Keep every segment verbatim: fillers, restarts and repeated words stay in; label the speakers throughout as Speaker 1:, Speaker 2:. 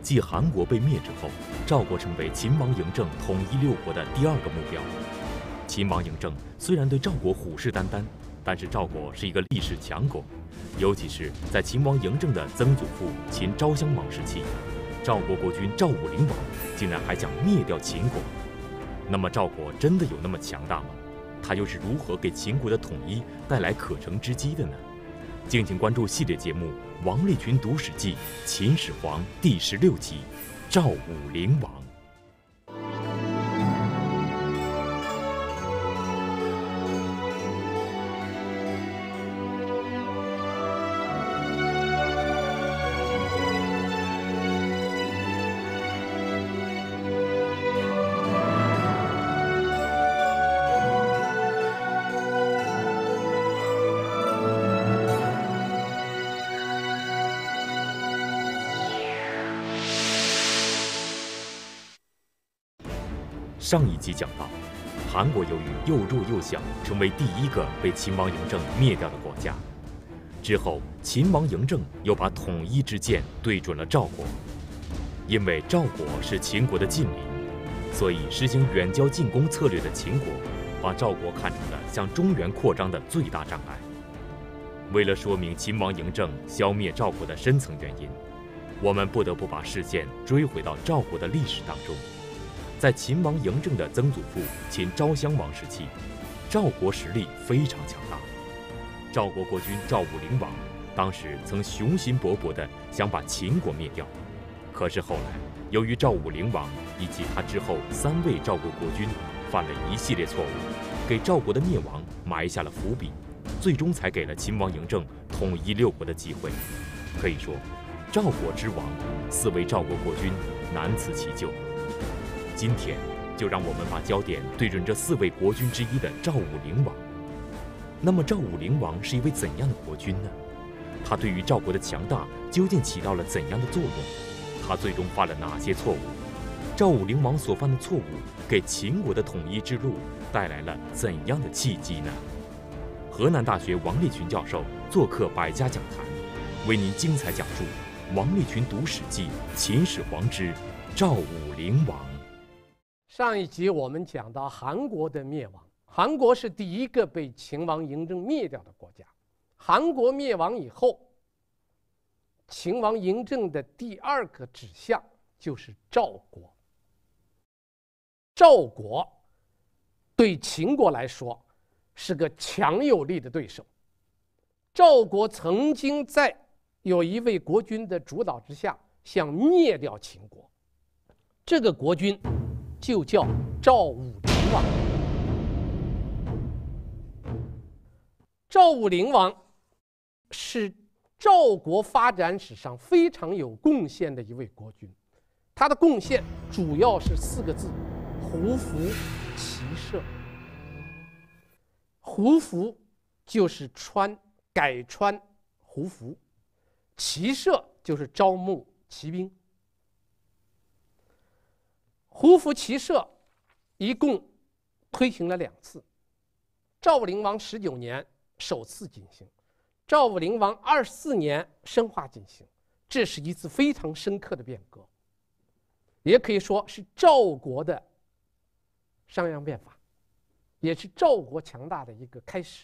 Speaker 1: 继韩国被灭之后，赵国成为秦王嬴政统一六国的第二个目标。秦王嬴政虽然对赵国虎视眈眈，但是赵国是一个历史强国，尤其是在秦王嬴政的曾祖父秦昭襄王时期，赵国国君赵武灵王竟然还想灭掉秦国。那么赵国真的有那么强大吗？他又是如何给秦国的统一带来可乘之机的呢？敬请关注系列节目《王立群读史记·秦始皇》第十六集《赵武灵王》。上一集讲到，韩国由于又弱又小，成为第一个被秦王嬴政灭掉的国家。之后，秦王嬴政又把统一之剑对准了赵国。因为赵国是秦国的近邻，所以实行远交近攻策略的秦国，把赵国看成了向中原扩张的最大障碍。为了说明秦王嬴政消灭赵国的深层原因，我们不得不把视线追回到赵国的历史当中。在秦王嬴政的曾祖父秦昭襄王时期，赵国实力非常强大。赵国国君赵武灵王当时曾雄心勃勃地想把秦国灭掉，可是后来由于赵武灵王以及他之后三位赵国国君犯了一系列错误，给赵国的灭亡埋下了伏笔，最终才给了秦王嬴政统一六国的机会。可以说，赵国之亡，四位赵国国君难辞其咎。今天就让我们把焦点对准这四位国君之一的赵武灵王。那么赵武灵王是一位怎样的国君呢？他对于赵国的强大究竟起到了怎样的作用？他最终犯了哪些错误？赵武灵王所犯的错误给秦国的统一之路带来了怎样的契机呢？河南大学王立群教授做客百家讲坛，为您精彩讲述王立群读史记·秦始皇之赵武灵王。
Speaker 2: 上一集我们讲到韩国的灭亡，韩国是第一个被秦王嬴政灭掉的国家。韩国灭亡以后，秦王嬴政的第二个指向就是赵国。赵国对秦国来说是个强有力的对手。赵国曾经在有一位国君的主导之下想灭掉秦国，这个国君就叫赵武灵王。赵武灵王是赵国发展史上非常有贡献的一位国君，他的贡献主要是四个字：胡服骑射。胡服就是穿改穿胡服，骑射就是招募骑兵。胡服骑射一共推行了两次，赵武灵王十九年首次进行，赵武灵王二十四年深化进行，这是一次非常深刻的变革，也可以说是赵国的商鞅变法，也是赵国强大的一个开始。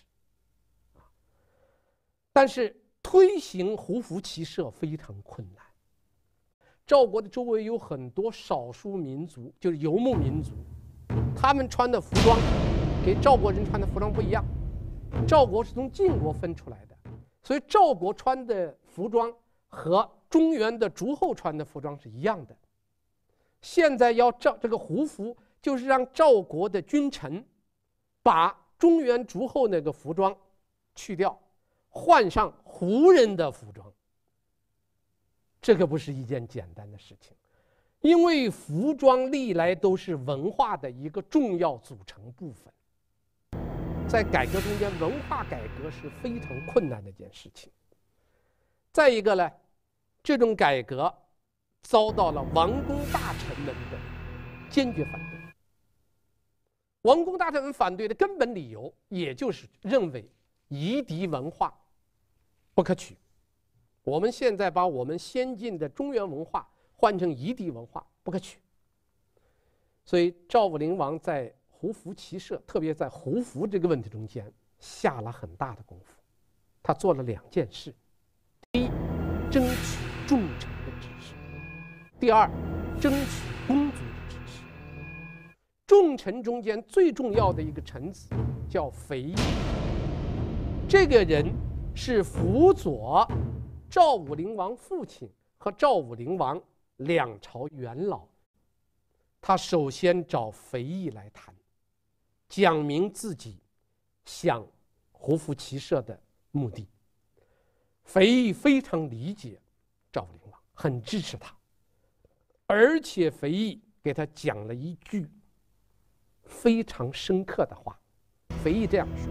Speaker 2: 但是推行胡服骑射非常困难。赵国的周围有很多少数民族，就是游牧民族，他们穿的服装跟赵国人穿的服装不一样。赵国是从晋国分出来的，所以赵国穿的服装和中原的诸侯穿的服装是一样的。现在要赵这个胡服，就是让赵国的君臣把中原诸侯那个服装去掉，换上胡人的服装。这个不是一件简单的事情，因为服装历来都是文化的一个重要组成部分。在改革中间，文化改革是非常困难的一件事情。再一个呢，这种改革遭到了王公大臣们的坚决反对。王公大臣们反对的根本理由，也就是认为夷狄文化不可取。我们现在把我们先进的中原文化换成夷狄文化不可取。所以赵武灵王在胡服骑射，特别在胡服这个问题中间下了很大的功夫。他做了两件事：第一，争取重臣的支持；第二，争取公族的支持。重臣中间最重要的一个臣子叫肥义，这个人是辅佐赵武灵王父亲和赵武灵王两朝元老。他首先找肥义来谈，讲明自己想胡服骑射的目的。肥义非常理解赵武灵王，很支持他，而且肥义给他讲了一句非常深刻的话。肥义这样说：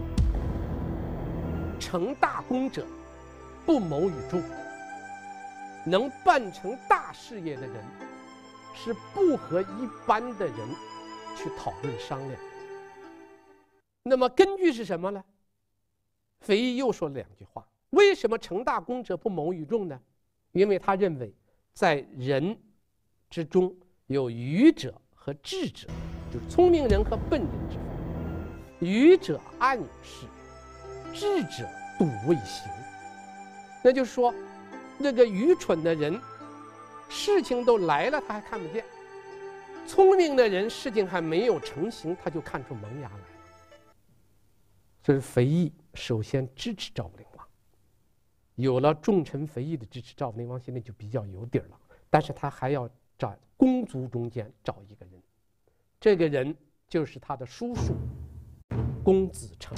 Speaker 2: 成大功者不谋与众，能办成大事业的人是不和一般的人去讨论商量。那么根据是什么呢？肥义又说了两句话。为什么成大功者不谋与众呢？因为他认为在人之中有愚者和智者，就是聪明人和笨人之分。愚者暗有事，智者笃未行。那就是说，那个愚蠢的人事情都来了他还看不见，聪明的人事情还没有成型他就看出萌芽来了。这是肥义首先支持赵武灵王，有了重臣肥义的支持，赵武灵王现在就比较有底儿了。但是他还要找公族中间找一个人，这个人就是他的叔叔公子成。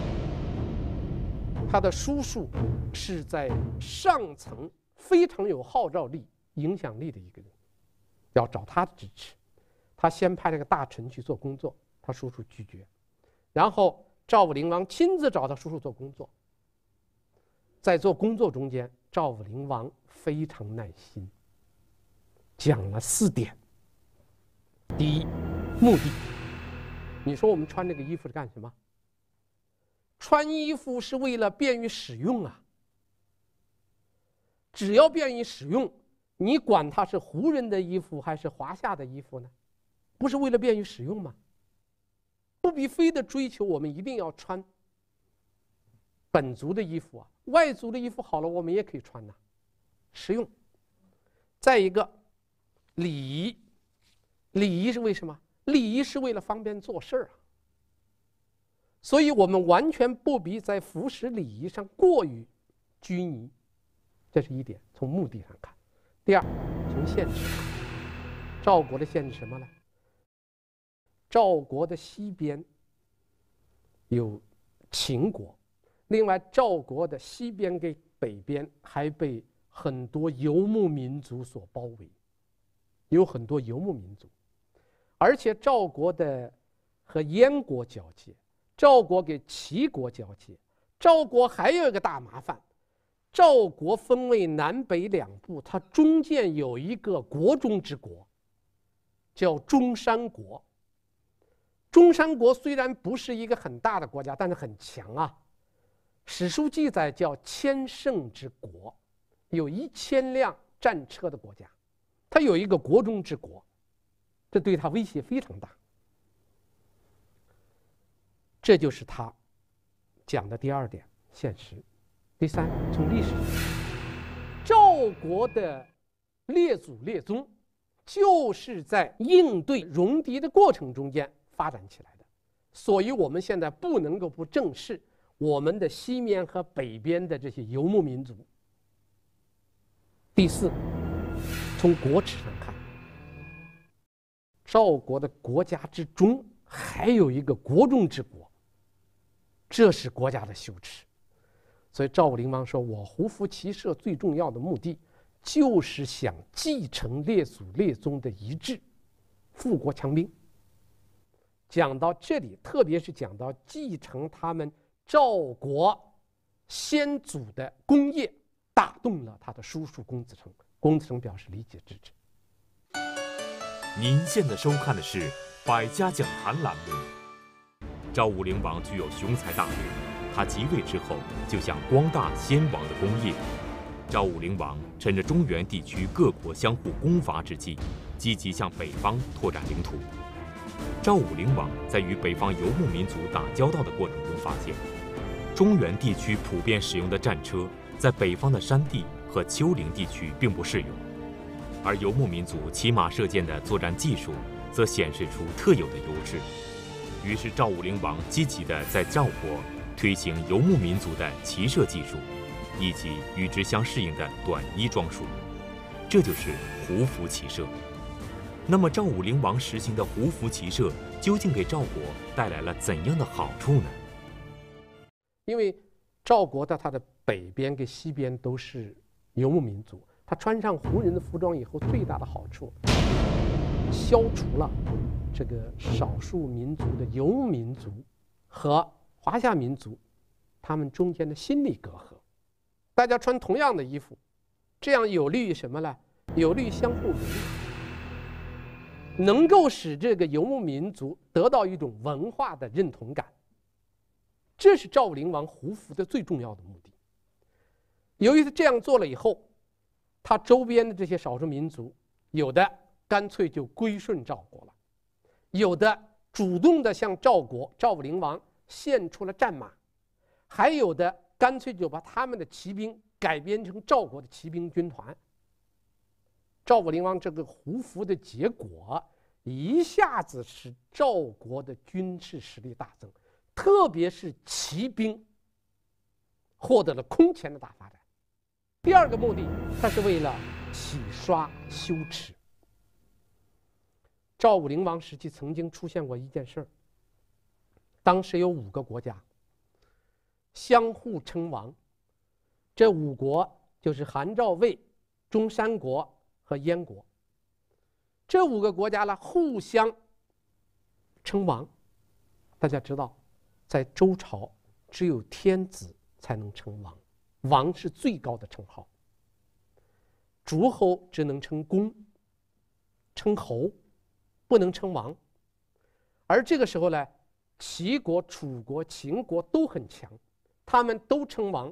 Speaker 2: 他的叔叔是在上层非常有号召力、影响力的一个人，要找他的支持。他先派了个大臣去做工作，他叔叔拒绝，然后赵武灵王亲自找他叔叔做工作。在做工作中间，赵武灵王非常耐心，讲了四点。第一，目的。你说我们穿这个衣服是干什么？穿衣服是为了便于使用啊。只要便于使用，你管它是胡人的衣服还是华夏的衣服呢？不是为了便于使用吗？不必非得追求我们一定要穿本族的衣服啊，外族的衣服好了我们也可以穿呐、啊，实用。再一个，礼仪，礼仪是为什么？礼仪是为了方便做事啊。所以我们完全不必在服饰礼仪上过于拘泥，这是一点，从目的上看。第二，从限制上，赵国的限制什么呢？赵国的西边有秦国，另外赵国的西边跟北边还被很多游牧民族所包围，有很多游牧民族，而且赵国的和燕国交界，赵国给齐国交界。赵国还有一个大麻烦，赵国分为南北两部，它中间有一个国中之国，叫中山国。中山国虽然不是一个很大的国家，但是很强啊。史书记载叫千乘之国，有一千辆战车的国家，它有一个国中之国，这对它威胁非常大。这就是他讲的第二点，现实。第三，从历史上，赵国的列祖列宗就是在应对戎狄的过程中间发展起来的，所以我们现在不能够不正视我们的西面和北边的这些游牧民族。第四，从国耻上看，赵国的国家之中还有一个国中之国，这是国家的羞耻。所以赵武灵王说，我胡服骑射最重要的目的就是想继承列祖列宗的遗志，富国强兵。讲到这里，特别是讲到继承他们赵国先祖的功业，打动了他的叔叔公子成。公子成表示理解支持。
Speaker 1: 您现在收看的是《百家讲坛》栏目。赵武灵王具有雄才大略，他即位之后就想光大先王的功业， 赵武灵王趁着中原地区各国相互攻伐之际，积极向北方拓展领土。赵武灵王在与北方游牧民族打交道的过程中发现，中原地区普遍使用的战车在北方的山地和丘陵地区并不适用，而游牧民族骑马射箭的作战技术则显示出特有的优势。于是赵武灵王积极地在赵国推行游牧民族的骑射技术，以及与之相适应的短衣装束，这就是胡服骑射。那么赵武灵王实行的胡服骑射究竟给赵国带来了怎样的好处呢？
Speaker 2: 因为赵国的它的北边跟西边都是游牧民族，他穿上胡人的服装以后，最大的好处消除了这个少数民族的游牧民族和华夏民族他们中间的心理隔阂。大家穿同样的衣服，这样有利于什么呢？有利于相互融合，能够使这个游牧民族得到一种文化的认同感。这是赵武灵王胡服的最重要的目的。由于他这样做了以后，他周边的这些少数民族，有的干脆就归顺赵国了，有的主动的向赵国赵武灵王献出了战马，还有的干脆就把他们的骑兵改编成赵国的骑兵军团。赵武灵王这个胡服的结果，一下子使赵国的军事实力大增，特别是骑兵获得了空前的大发展。第二个目的，它是为了洗刷羞耻。赵武灵王时期曾经出现过一件事儿，当时有五个国家相互称王，这五国就是韩赵魏、中山国和燕国。这五个国家呢互相称王。大家知道，在周朝只有天子才能称王，王是最高的称号，诸侯只能称公、称侯，不能称王。而这个时候呢，齐国、楚国、秦国都很强，他们都称王。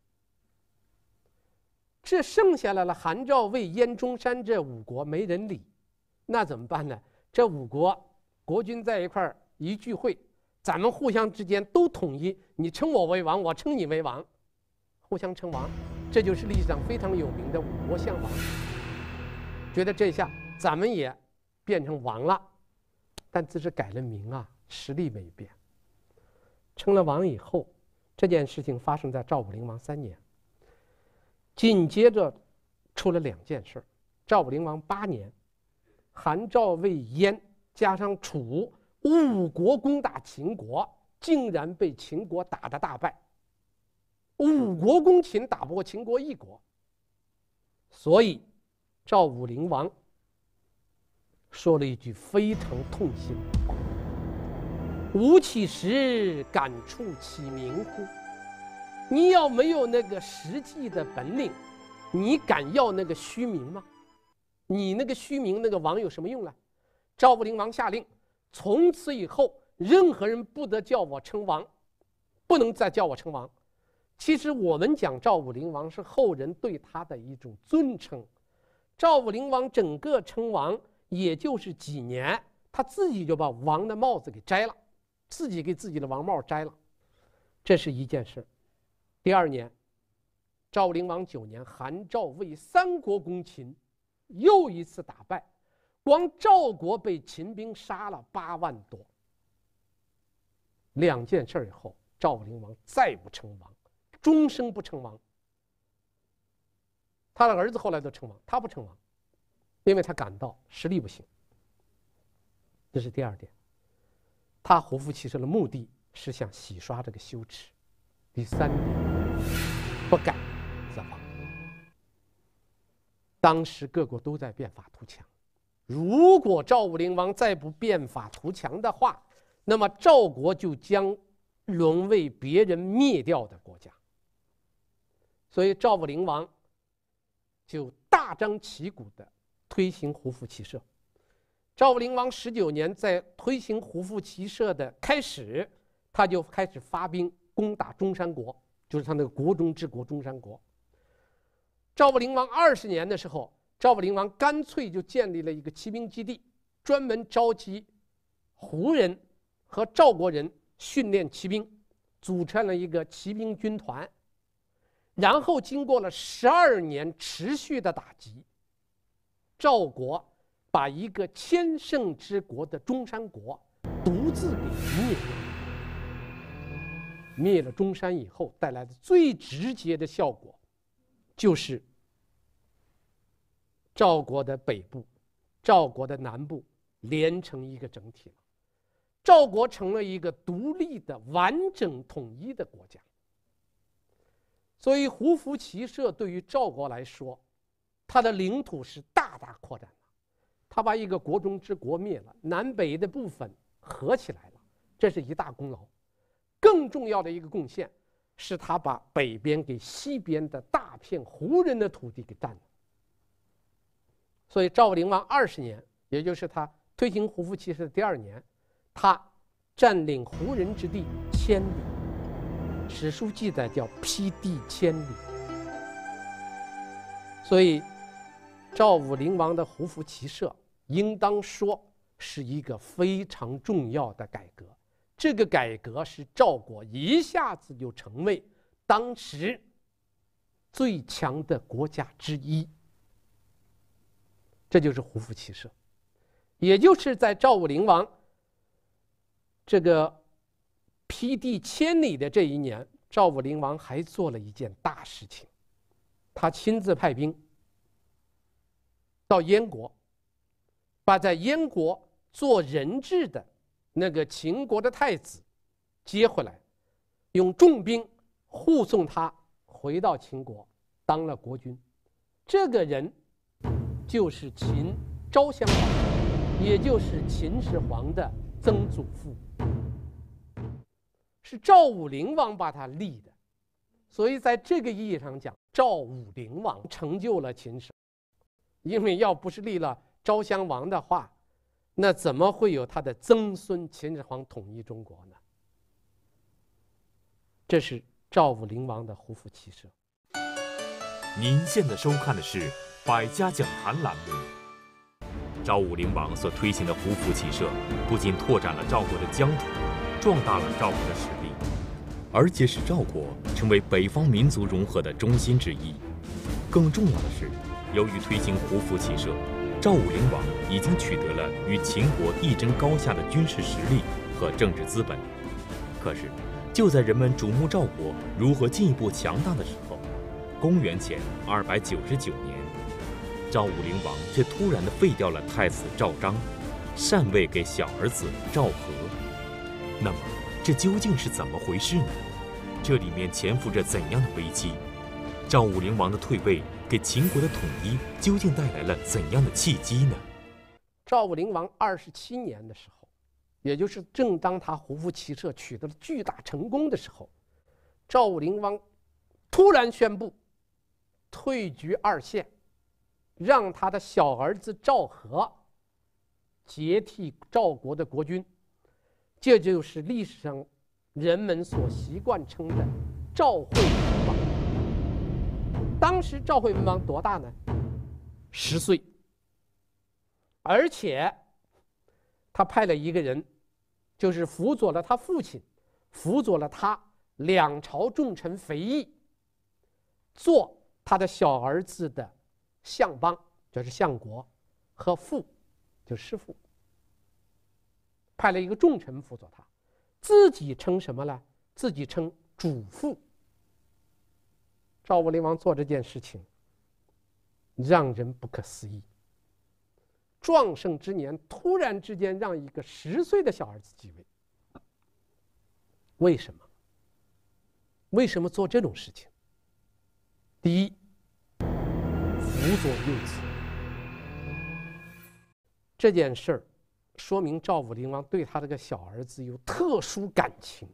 Speaker 2: 这剩下来了韩赵魏燕中山这五国没人理，那怎么办呢？这五国国君在一块儿一聚会，咱们互相之间都统一，你称我为王，我称你为王，互相称王。这就是历史上非常有名的五国相王。觉得这下咱们也变成王了，但只是改了名啊，实力没变。称了王以后，这件事情发生在赵武灵王三年，紧接着出了两件事。赵武灵王八年，韩赵魏燕加上楚五国攻打秦国，竟然被秦国打得大败。五国攻秦打不过秦国一国，所以赵武灵王说了一句非常痛心的话：吾岂时敢触其名乎？你要没有那个实际的本领，你敢要那个虚名吗？你那个虚名，那个王有什么用呢？赵武灵王下令，从此以后任何人不得叫我称王，不能再叫我称王。其实我们讲赵武灵王是后人对他的一种尊称。赵武灵王整个称王也就是几年，他自己就把王的帽子给摘了，自己给自己的王帽摘了，这是一件事。第二年，赵武灵王九年，韩赵魏三国攻秦，又一次打败，光赵国被秦兵杀了八万多。两件事以后，赵武灵王再不称王，终生不称王。他的儿子后来都称王，他不称王，因为他感到实力不行。这是第二点，他胡服骑射的目的是想洗刷这个羞耻。第三点，不改则亡。当时各国都在变法图强，如果赵武灵王再不变法图强的话，那么赵国就将沦为别人灭掉的国家。所以赵武灵王就大张旗鼓地推行胡服骑射。赵武灵王十九年，在推行胡服骑射的开始，他就开始发兵攻打中山国，就是他那个国中之国中山国。 赵武灵王二十年的时候，赵武灵王干脆就建立了一个骑兵基地，专门召集胡人和赵国人训练骑兵，组成了一个骑兵军团。然后经过了十二年持续的打击，赵国把一个千乘之国的中山国独自给灭了。灭了中山以后，带来的最直接的效果，就是赵国的北部、赵国的南部连成一个整体了。赵国成了一个独立的、完整统一的国家。所以胡服骑射对于赵国来说，它的领土是大大扩展了。他把一个国中之国灭了，南北的部分合起来了，这是一大功劳。更重要的一个贡献是他把北边给西边的大片胡人的土地给占了。所以赵武灵王二十年，也就是他推行胡服骑射的第二年，他占领胡人之地千里。史书记载叫辟地千里。所以赵武灵王的胡服骑射应当说是一个非常重要的改革。这个改革使赵国一下子就成为当时最强的国家之一。这就是胡服骑射。也就是在赵武灵王这个辟地千里的这一年，赵武灵王还做了一件大事情，他亲自派兵到燕国，把在燕国做人质的那个秦国的太子接回来，用重兵护送他回到秦国，当了国君。这个人就是秦昭襄王，也就是秦始皇的曾祖父。是赵武灵王把他立的，所以在这个意义上讲，赵武灵王成就了秦始皇。因为要不是立了昭襄王的话，那怎么会有他的曾孙秦始皇统一中国呢？这是赵武灵王的胡服骑射。
Speaker 1: 您现在收看的是《百家讲坛》栏目。赵武灵王所推行的胡服骑射，不仅拓展了赵国的疆土，壮大了赵国的实力，而且使赵国成为北方民族融合的中心之一。更重要的是，由于推行胡服骑射，赵武灵王已经取得了与秦国一争高下的军事实力和政治资本。可是，就在人们瞩目赵国如何进一步强大的时候，公元前二百九十九年，赵武灵王却突然地废掉了太子赵章，禅位给小儿子赵和。那么，这究竟是怎么回事呢？这里面潜伏着怎样的危机？赵武灵王的退位给秦国的统一究竟带来了怎样的契机呢？
Speaker 2: 赵武灵王二十七年的时候，也就是正当他胡服骑射取得了巨大成功的时候，赵武灵王突然宣布退居二线，让他的小儿子赵和接替赵国的国君。这就是历史上人们所习惯称的赵惠文王。当时赵惠文王多大呢？十岁。而且他派了一个人，就是辅佐了他父亲，辅佐了他两朝重臣肥义，做他的小儿子的相邦，就是相国，和父，就是师父。派了一个重臣辅佐他，自己称什么呢？自己称主父。赵武灵王做这件事情，让人不可思议。壮盛之年，突然之间让一个十岁的小儿子继位，为什么？为什么做这种事情？第一，辅佐幼子。这件事儿说明赵武灵王对他这个小儿子有特殊感情。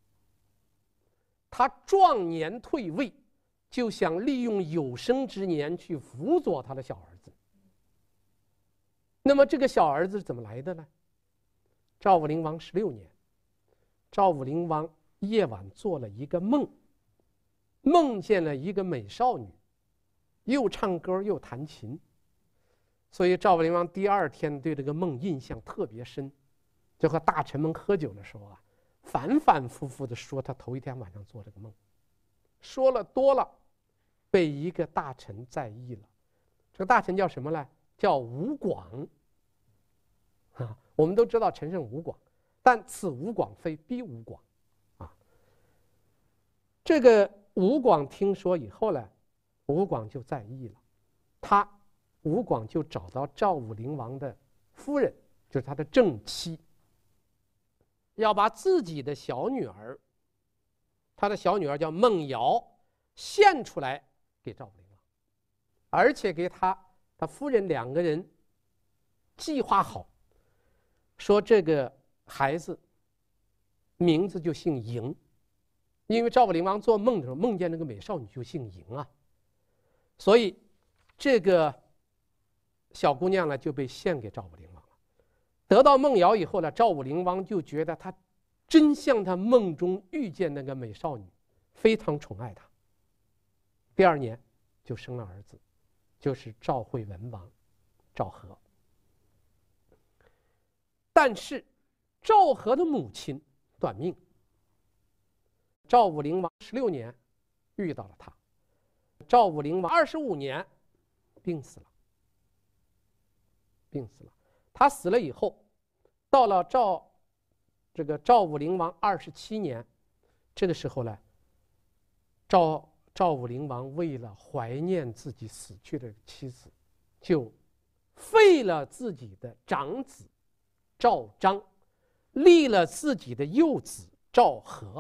Speaker 2: 他壮年退位，就想利用有生之年去辅佐他的小儿子。那么这个小儿子怎么来的呢？赵武灵王十六年，赵武灵王夜晚做了一个梦，梦见了一个美少女， 又唱歌又弹琴，所以赵武灵王第二天对这个梦印象特别深，就和大臣们喝酒的时候啊，反反复复的说他头一天晚上做这个梦，说了多了，被一个大臣在意了。这个大臣叫什么呢？叫吴广。啊，我们都知道陈胜吴广，但此吴广非彼吴广，啊。这个吴广听说以后呢，吴广就在意了，他吴广就找到赵武灵王的夫人，就是他的正妻，要把自己的小女儿，他的小女儿叫孟瑶，献出来给赵武灵王，而且给他他夫人两个人计划好，说这个孩子名字就姓嬴，因为赵武灵王做梦的时候梦见那个美少女就姓嬴啊，所以这个小姑娘呢就被献给赵武灵王了。得到孟瑶以后呢，赵武灵王就觉得她真像他梦中遇见那个美少女，非常宠爱她。第二年就生了儿子，就是赵惠文王赵和。但是赵和的母亲短命，赵武灵王十六年遇到了他，赵武灵王二十五年病死了，病死了。他死了以后，到了赵这个赵武灵王二十七年，这个时候呢，赵赵武灵王为了怀念自己死去的妻子，就废了自己的长子赵章，立了自己的幼子赵和，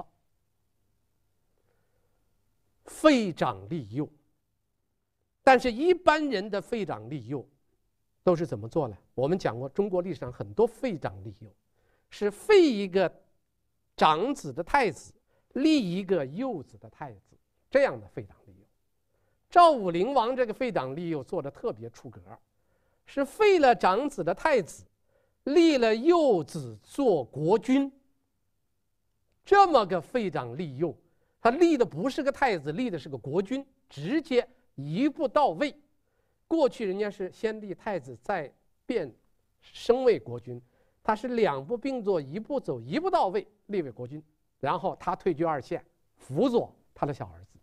Speaker 2: 废长立幼。但是一般人的废长立幼都是怎么做呢？我们讲过，中国历史上很多废长立幼是废一个长子的太子，立一个幼子的太子，这样的废长立幼。赵武灵王这个废长立幼做的特别出格，是废了长子的太子，立了幼子做国君。这么个废长立幼，他立的不是个太子，立的是个国君，直接一步到位。过去人家是先立太子，再变升为国君，他是两步并作，一步走，一步到位，立为国君，然后他退居二线，辅佐他的小儿子。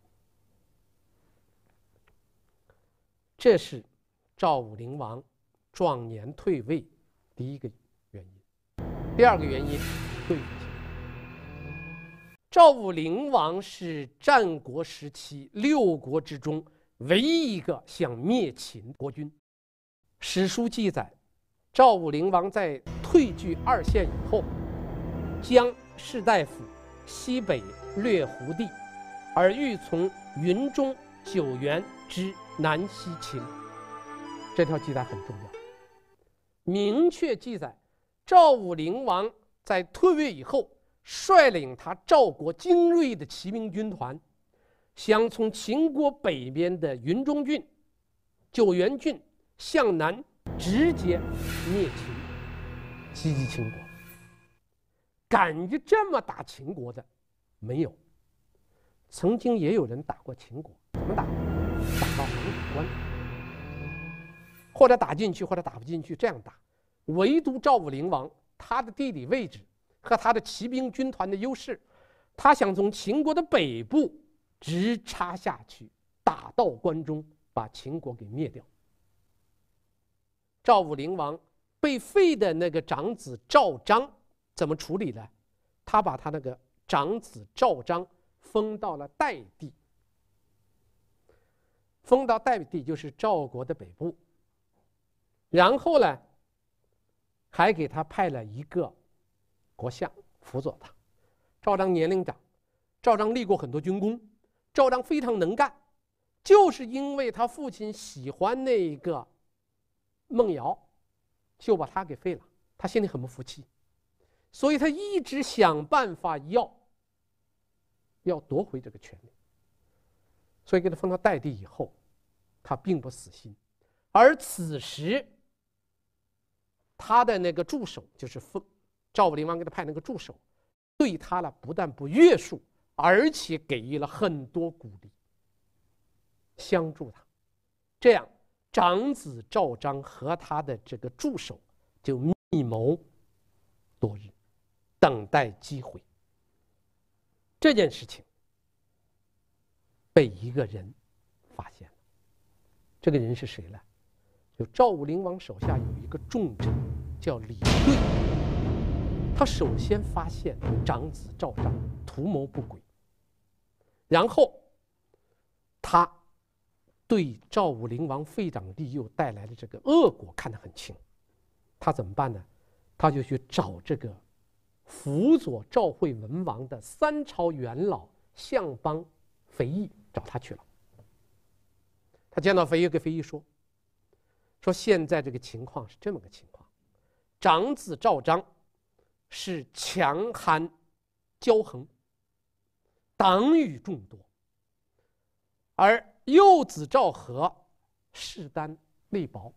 Speaker 2: 这是赵武灵王壮年退位第一个原因。第二个原因，对付秦。赵武灵王是战国时期六国之中唯一一个想灭秦国君。史书记载，赵武灵王在退居二线以后，将士大夫西北略胡地，而欲从云中九原之南西秦。这条记载很重要，明确记载赵武灵王在退位以后，率领他赵国精锐的骑兵军团，想从秦国北边的云中郡、九原郡向南直接灭秦，袭击秦国。敢于这么打秦国的没有，曾经也有人打过秦国，怎么打？打到函谷关，或者打进去，或者打不进去，这样打。唯独赵武灵王，他的地理位置和他的骑兵军团的优势，他想从秦国的北部直插下去，打到关中，把秦国给灭掉。赵武灵王被废的那个长子赵章怎么处理呢？他把他那个长子赵章封到了代地，封到代地就是赵国的北部。然后呢，还给他派了一个国相辅佐他。赵章年龄长，赵章立过很多军功，赵章非常能干，就是因为他父亲喜欢那个孟瑶，就把他给废了。他心里很不服气，所以他一直想办法要要夺回这个权利。所以给他封到代地以后，他并不死心，而此时他的那个助手，就是封赵武灵王给他派那个助手，对他呢不但不约束，而且给予了很多鼓励，相助他。 这样，长子赵章和他的这个助手就密谋多日，等待机会。这件事情被一个人发现了，这个人是谁呢？就赵武灵王手下有一个重臣叫李兑，他首先发现长子赵章图谋不轨，然后他对赵武灵王废长立幼带来的这个恶果看得很清，他怎么办呢？他就去找这个辅佐赵惠文王的三朝元老相邦肥义，找他去了。他见到肥义，跟肥义说：“说现在这个情况是这么个情况，长子赵章是强悍骄横，党羽众多，而幼子赵和势单力薄。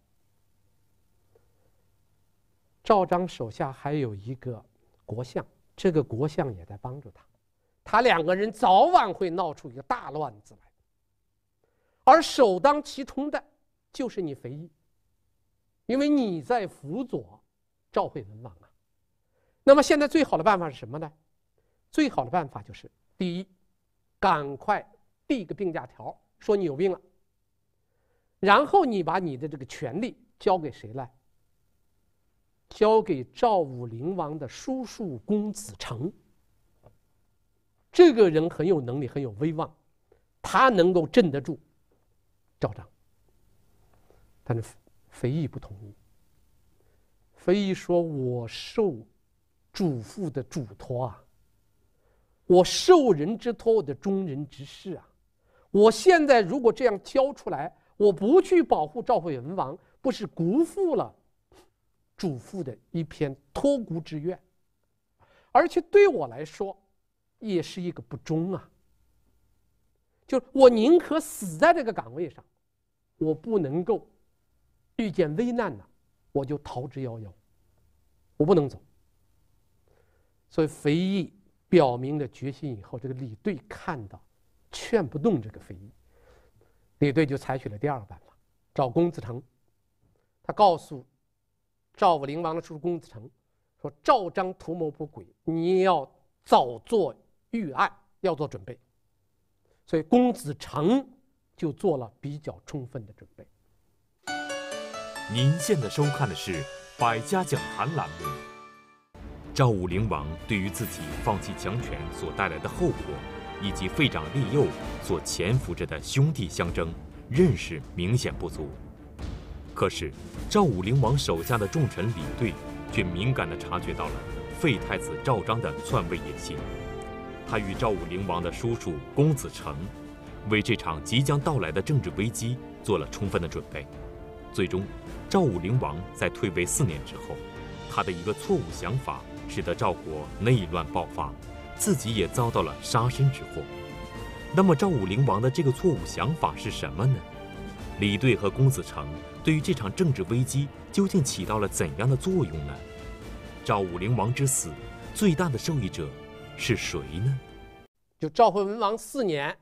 Speaker 2: 赵章手下还有一个国相，这个国相也在帮助他，他两个人早晚会闹出一个大乱子来。而首当其冲的就是你肥义，因为你在辅佐赵惠文王啊。那么现在最好的办法是什么呢？最好的办法就是第一，赶快递个病假条，说你有病了，然后你把你的这个权力交给谁来？交给赵武灵王的叔叔公子成。这个人很有能力，很有威望，他能够镇得住赵章。但是肥义不同意。肥义说：“我受主父的嘱托啊，我受人之托，我的忠人之事啊。我现在如果这样交出来，我不去保护赵惠文王，不是辜负了主父的一片托孤之愿，而且对我来说也是一个不忠啊。就我宁可死在这个岗位上，我不能够遇见危难呢，我就逃之夭夭，我不能走。”所以肥义表明了决心以后，这个李兑看到劝不动这个肥义，李兑就采取了第二个办法，找公子成。他告诉赵武灵王的叔叔公子成说：“赵章图谋不轨，你要早做预案，要做准备。”所以公子成就做了比较充分的准备。
Speaker 1: 您现在收看的是《百家讲坛》栏目。赵武灵王对于自己放弃强权所带来的后果，以及废长立幼所潜伏着的兄弟相争，认识明显不足。可是赵武灵王手下的重臣李兑却敏感地察觉到了废太子赵章的篡位野心。他与赵武灵王的叔叔公子成为这场即将到来的政治危机做了充分的准备。最终，赵武灵王在退位四年之后，他的一个错误想法使得赵国内乱爆发，自己也遭到了杀身之祸。那么赵武灵王的这个错误想法是什么呢？李兑和公子成对于这场政治危机究竟起到了怎样的作用呢？赵武灵王之死，最大的受益者是谁呢？
Speaker 2: 就赵惠文王四年，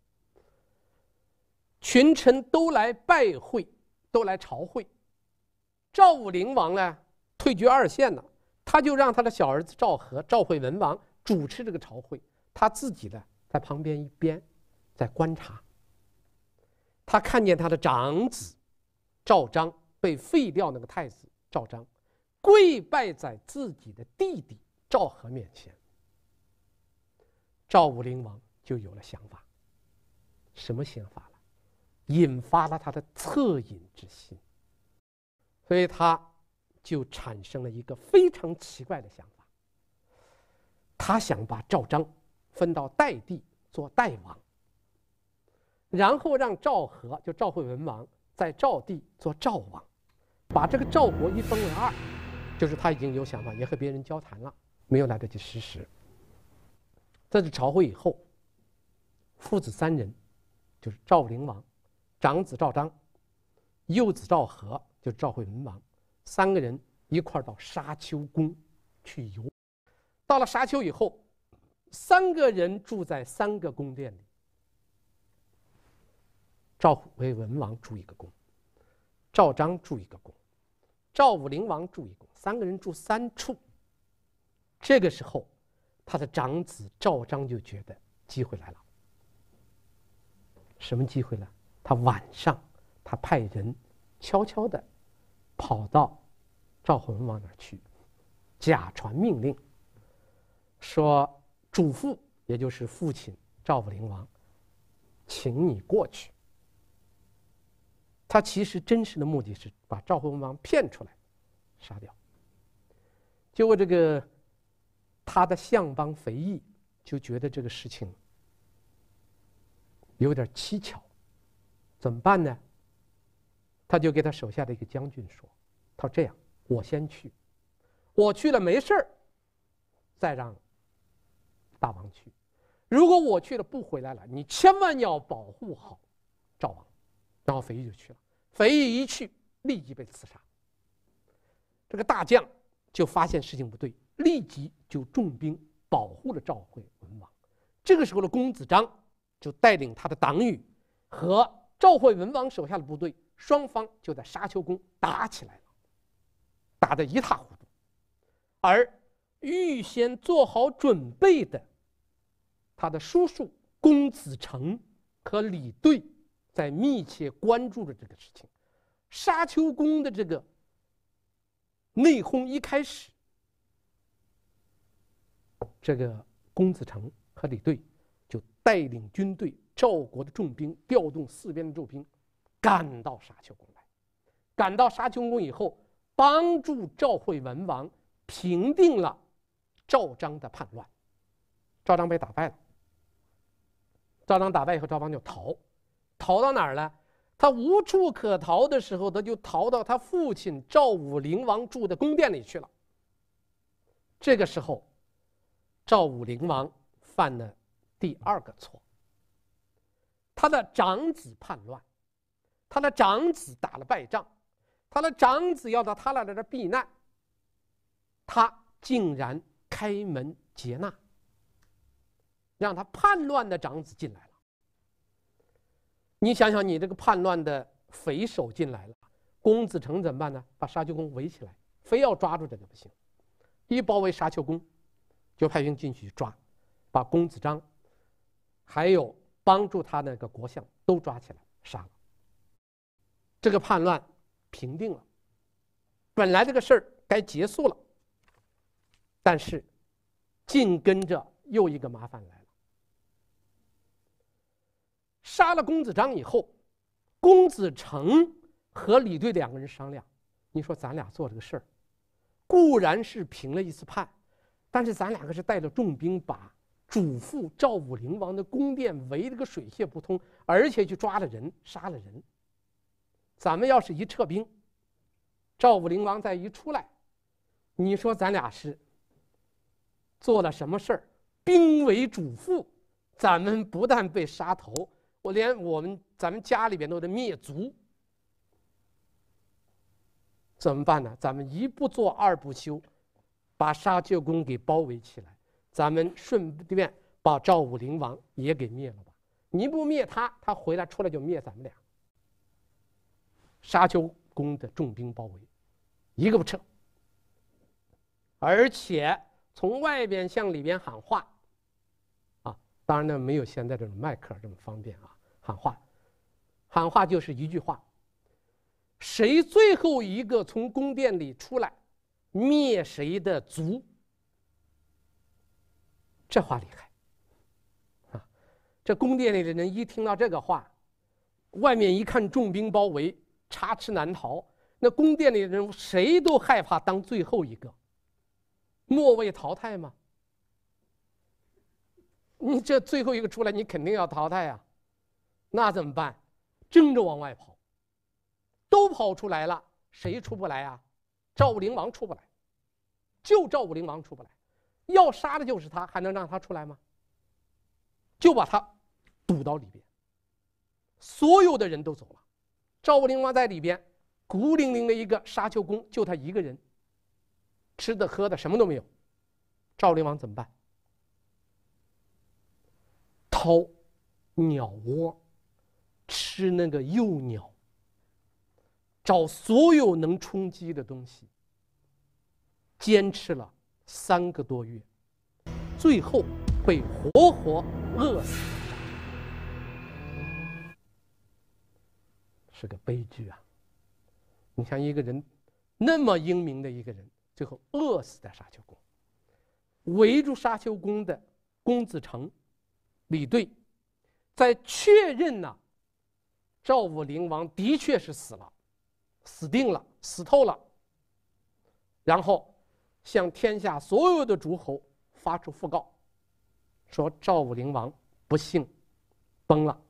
Speaker 2: 群臣都来拜会，都来朝会。赵武灵王呢，退居二线了，他就让他的小儿子赵和、赵惠文王主持这个朝会，他自己呢在旁边一边在观察。他看见他的长子赵章被废掉，那个太子赵章跪拜在自己的弟弟赵和面前。赵武灵王就有了想法，什么想法呢？引发了他的恻隐之心，所以他就产生了一个非常奇怪的想法。他想把赵章分到代地做代王，然后让赵和，就赵惠文王，在赵地做赵王，把这个赵国一分为二。就是他已经有想法，也和别人交谈了，没有来得及实施。在这朝会以后，父子三人，就是赵武灵王、长子赵章、幼子赵和，就是赵惠文王，三个人一块到沙丘宫去游。到了沙丘以后，三个人住在三个宫殿里。 赵惠文王筑一个宫，赵章筑一个宫，赵武灵王筑一个宫，三个人筑三处。这个时候，他的长子赵章就觉得机会来了。什么机会呢？他晚上，他派人悄悄地跑到赵惠文王那儿去，假传命令，说主父，也就是父亲赵武灵王，请你过去。他其实真实的目的是把赵惠文王骗出来，杀掉。结果这个他的相邦肥义就觉得这个事情有点蹊跷，怎么办呢？他就给他手下的一个将军说：“他说这样，我先去，我去了没事儿，再让大王去。如果我去了不回来了，你千万要保护好赵王。”然后肥义就去了。肥义一去，立即被刺杀。这个大将就发现事情不对，立即就重兵保护了赵惠文王。这个时候的公子章就带领他的党羽和赵惠文王手下的部队，双方就在沙丘宫打起来了，打得一塌糊涂。而预先做好准备的他的叔叔公子成和李兑在密切关注着这个事情。沙丘宫的这个内讧一开始，这个公子成和李兑就带领军队，赵国的重兵调动四边的重兵，赶到沙丘宫来。赶到沙丘宫以后，帮助赵惠文王平定了赵章的叛乱。赵章被打败了。赵章打败以后，赵邦就逃，逃到哪儿了？他无处可逃的时候，他就逃到他父亲赵武灵王住的宫殿里去了。这个时候，赵武灵王犯了第二个错。他的长子叛乱，他的长子打了败仗，他的长子要到他那儿避难，他竟然开门接纳，让他叛乱的长子进来了。你想想，你这个叛乱的匪首进来了，公子成怎么办呢？把沙丘宫围起来，非要抓住这个不行。一包围沙丘宫，就派兵进去抓，把公子章还有帮助他那个国相都抓起来杀了。这个叛乱平定了，本来这个事儿该结束了，但是紧跟着又一个麻烦来了。杀了公子章以后，公子成和李兑两个人商量，你说咱俩做这个事儿，固然是平了一次叛，但是咱两个是带着重兵把主父赵武灵王的宫殿围了个水泄不通，而且去抓了人，杀了人。咱们要是一撤兵，赵武灵王再一出来，你说咱俩是做了什么事儿？兵为主父，咱们不但被杀头，我连我们咱们家里边都得灭族。怎么办呢？咱们一不做二不休，把沙丘宫给包围起来，咱们顺便把赵武灵王也给灭了吧。你不灭他，他回来出来就灭咱们俩。沙丘宫的重兵包围，一个不撤，而且从外边向里边喊话啊，当然呢没有现在这种麦克这么方便啊。喊话，喊话就是一句话：谁最后一个从宫殿里出来，灭谁的族。这话厉害啊！这宫殿里的人一听到这个话，外面一看重兵包围，插翅难逃，那宫殿里的人谁都害怕当最后一个，末位淘汰吗？你这最后一个出来，你肯定要淘汰啊。那怎么办？争着往外跑，都跑出来了，谁出不来啊？赵武灵王出不来，就赵武灵王出不来，要杀的就是他，还能让他出来吗？就把他堵到里边，所有的人都走了，赵武灵王在里边孤零零的一个沙丘宫，就他一个人，吃的喝的什么都没有。赵武灵王怎么办？掏鸟窝， 吃那个幼鸟，找所有能充饥的东西，坚持了三个多月，最后被活活饿死，是个悲剧啊！你像一个人那么英明的一个人，最后饿死在沙丘宫。围住沙丘宫的公子成、李兑，在确认了赵武灵王的确是死了，死定了，死透了，然后向天下所有的诸侯发出讣告，说赵武灵王不幸崩了，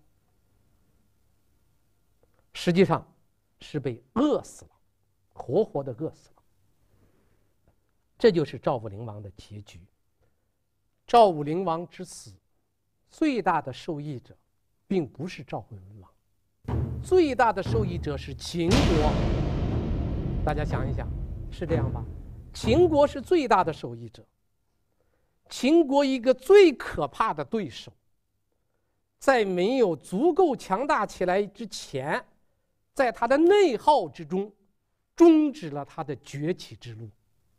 Speaker 2: 实际上是被饿死了，活活的饿死了。这就是赵武灵王的结局。赵武灵王之死，最大的受益者并不是赵惠文王，最大的受益者是秦国。大家想一想，是这样吧？秦国是最大的受益者。秦国一个最可怕的对手，在没有足够强大起来之前，在他的内耗之中，终止了他的崛起之路。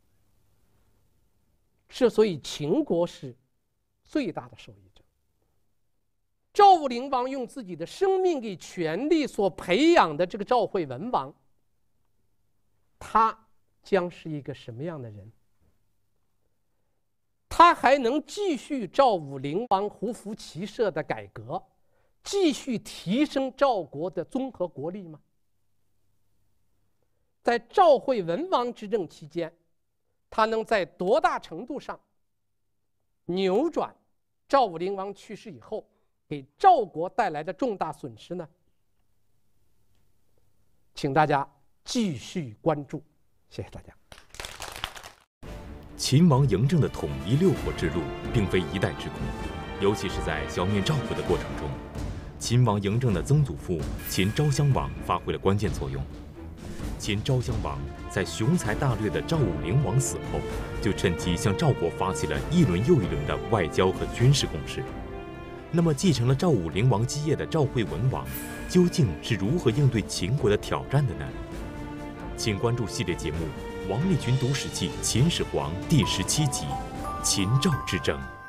Speaker 2: 是，所以秦国是最大的受益者。赵武灵王用自己的生命给权力所培养的这个赵惠文王，他将是一个什么样的人？他还能继续赵武灵王胡服骑射的改革，继续提升赵国的综合国力吗？在赵惠文王执政期间，他能在多大程度上扭转赵武灵王去世以后给赵国带来的重大损失呢？请大家继续关注，谢谢大家。
Speaker 1: 秦王嬴政的统一六国之路并非一代之功，尤其是在消灭赵国的过程中，秦王嬴政的曾祖父秦昭襄王发挥了关键作用。秦昭襄王在雄才大略的赵武灵王死后，就趁机向赵国发起了一轮又一轮的外交和军事攻势。那么，继承了赵武灵王基业的赵惠文王，究竟是如何应对秦国的挑战的呢？请关注系列节目《王立群读史记·秦始皇》第十七集《秦赵之争》。